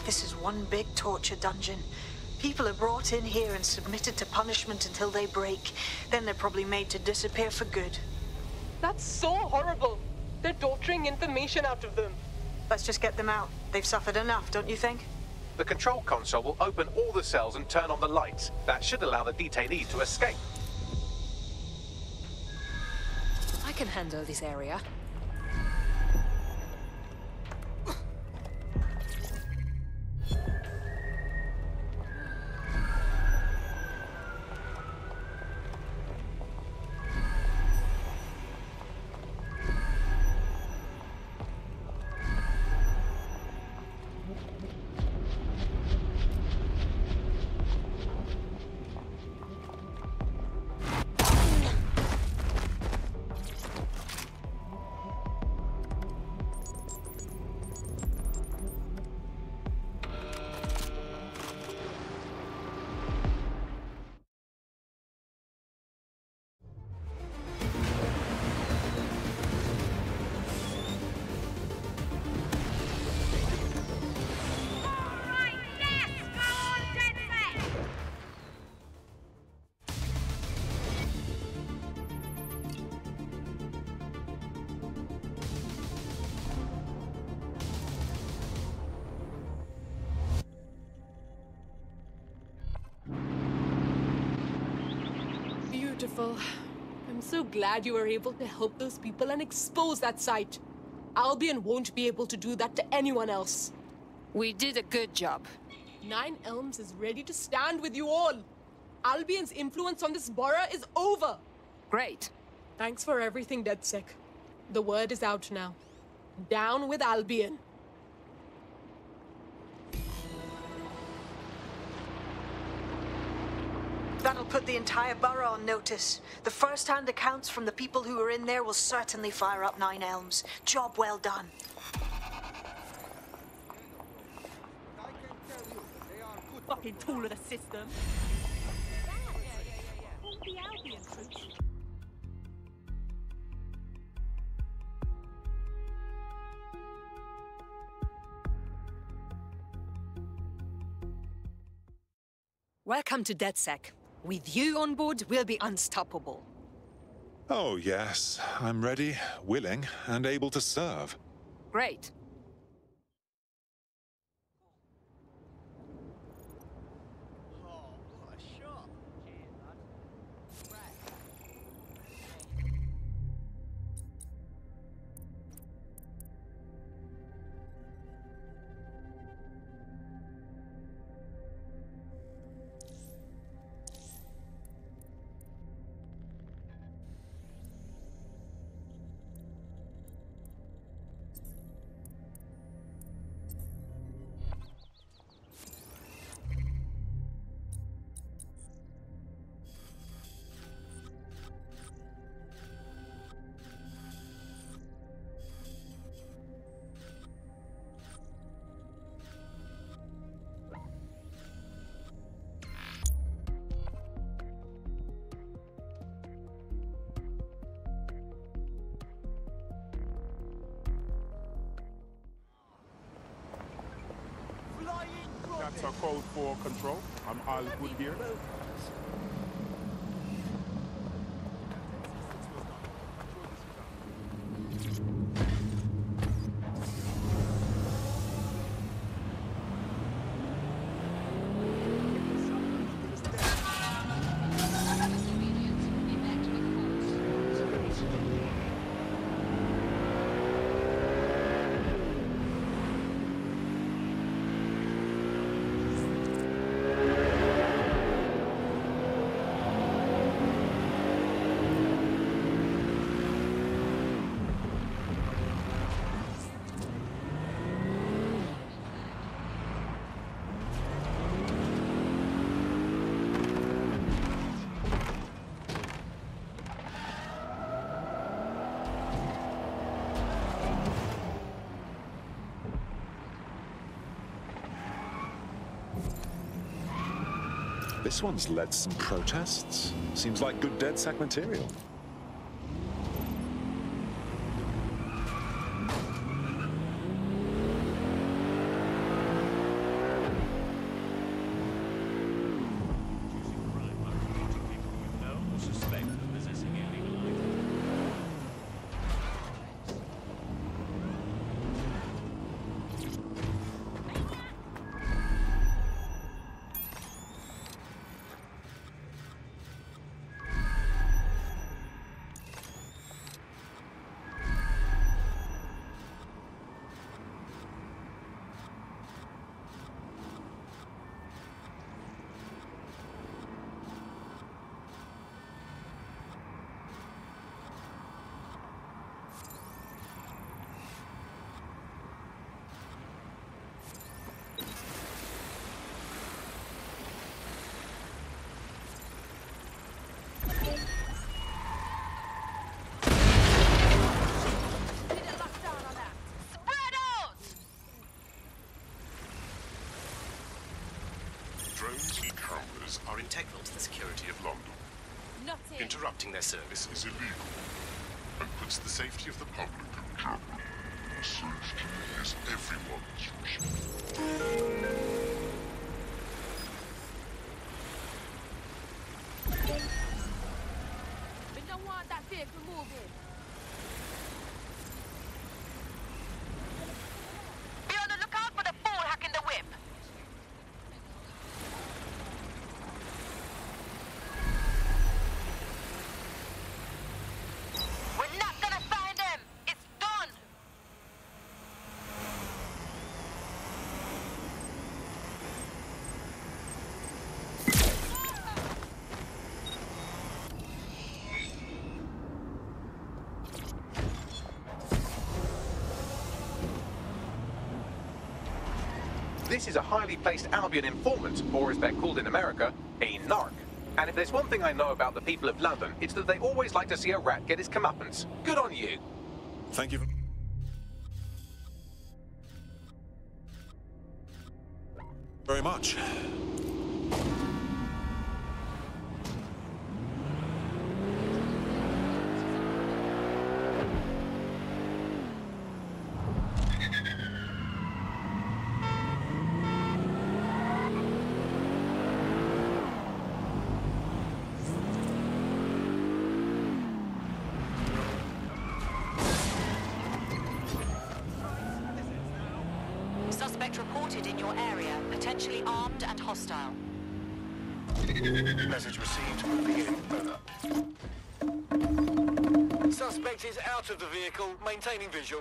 This is one big torture dungeon. People are brought in here and submitted to punishment until they break. Then they're probably made to disappear for good. That's so horrible. They're torturing information out of them. Let's just get them out. They've suffered enough, don't you think? The control console will open all the cells and turn on the lights. That should allow the detainees to escape. I can handle this area. Beautiful. I'm so glad you were able to help those people and expose that site. Albion won't be able to do that to anyone else. We did a good job. Nine Elms is ready to stand with you all. Albion's influence on this borough is over. Great. Thanks for everything, DedSec. The word is out now. Down with Albion. That'll put the entire borough on notice. The first-hand accounts from the people who were in there will certainly fire up Nine Elms. Job well done. Fucking tool of the system. All the Albion troops. Welcome to DedSec. With you on board, we'll be unstoppable. Oh, yes. I'm ready, willing, and able to serve. Great. That's a code for control. I'm all good here. This one's led some protests. Seems like good DedSec material. integral to the security of London. Nothing. Interrupting their service is illegal and puts the safety of the public in jeopardy. Safety is everyone's responsibility. We don't want that vehicle moving. Be on the lookout for the fool hacking the whip. We're not gonna find him. It's done. This is a highly placed Albion informant, or as they're called in America, a narc. And if there's one thing I know about the people of London, it's that they always like to see a rat get his comeuppance. Good on you. Thank you. Very much. Suspect reported in your area, potentially armed and hostile. Message received. Moving in. Over. Suspect is out of the vehicle, maintaining visual.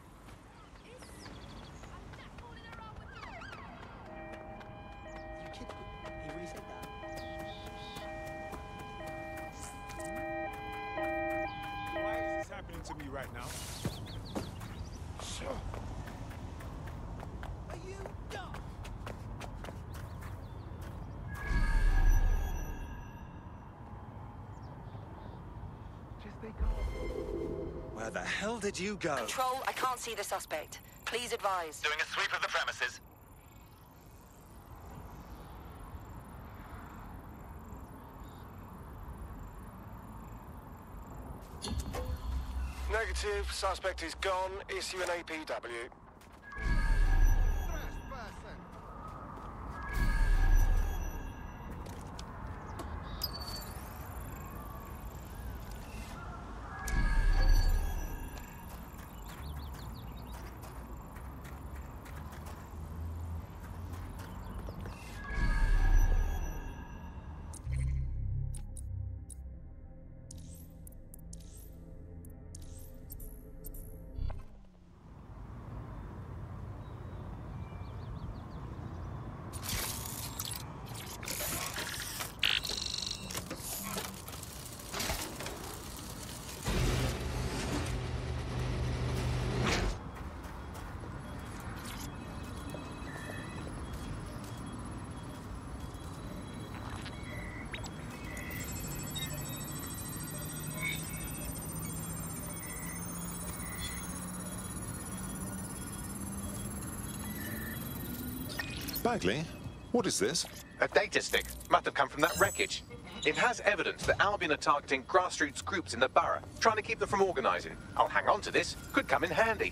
Why is this happening to me right now? Sure. Are you dumb? Just they go. Where the hell did you go? Control, I can't see the suspect. Please advise. Doing a sweep of the premises. Negative. Suspect is gone. Issue an A P W. Bagley, what is this? A data stick. Must have come from that wreckage. It has evidence that Albion are targeting grassroots groups in the borough, trying to keep them from organising. I'll hang on to this. Could come in handy.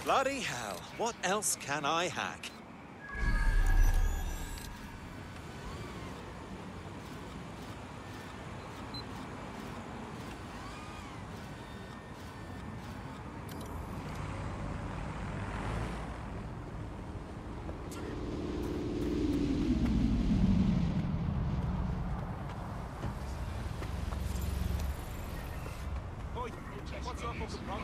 Bloody hell, what else can I hack? What's up, Uncle Punk?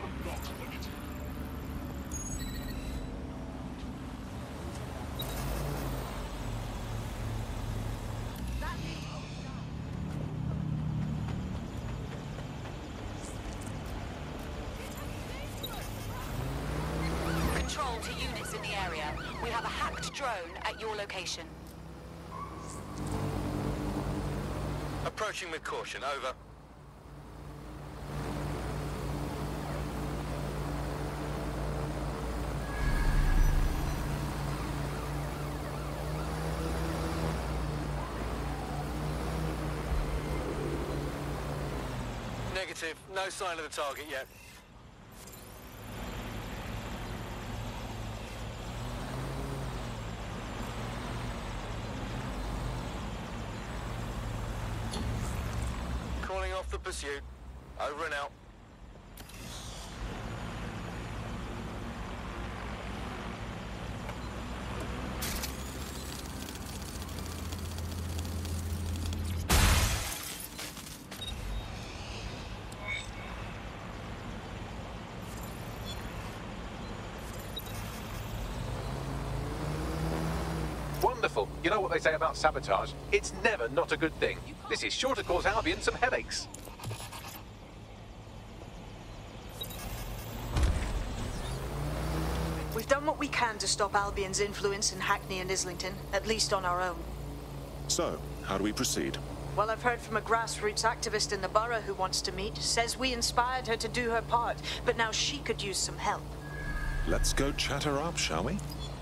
Control to units in the area. We have a hacked drone at your location. Approaching with caution, over. Negative. No sign of the target yet. Calling off the pursuit. Over and out. Wonderful. You know what they say about sabotage? It's never not a good thing. This is sure to cause Albion some headaches. We've done what we can to stop Albion's influence in Hackney and Islington, at least on our own. So, how do we proceed? Well, I've heard from a grassroots activist in the borough who wants to meet. Says we inspired her to do her part, but now she could use some help. Let's go chat her up, shall we?